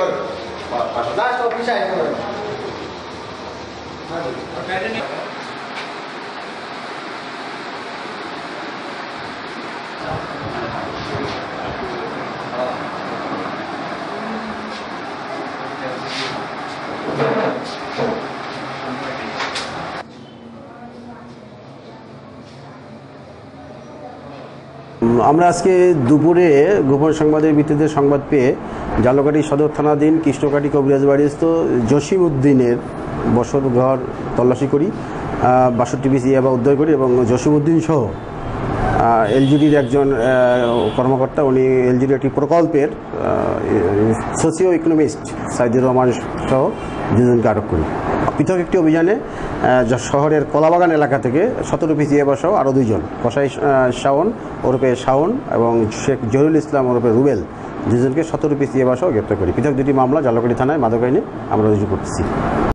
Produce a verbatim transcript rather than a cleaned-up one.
আমরা আজকে দুপুরে গোপন সংবাদের ভিত্তিতে সংবাদ পেয়ে জালকাঠি সদর থানাধীন কৃষ্ণকাঠি কবিরাজ বাড়িস্থ জসিম উদ্দিনের বসত ঘর তল্লাশি করি, বাষট্টি পিস ইয়াবা উদ্ধার করি এবং জসিম উদ্দিন সহ এলজিডির একজন কর্মকর্তা, উনি এলজিডির একটি প্রকল্পের সোশিও ইকোনমিস্ট সাইদুর রহমান সহ দুজনকে আটক করি। পৃথক একটি অভিযানে শহরের কলাবাগান এলাকা থেকে সতেরো পিস ইয়াবা সহ আরও দুইজন কসাই শাওন ওরফে শাওন এবং শেখ জহিরুল ইসলাম ওরফে রুবেল দুজনকে সতেরো পিস ইয়াবা সহ গ্রেপ্তার করি। পৃথক দুটি মামলা জালকাঠি থানায় মাদক আইনে আমরা রুজু করতেছি।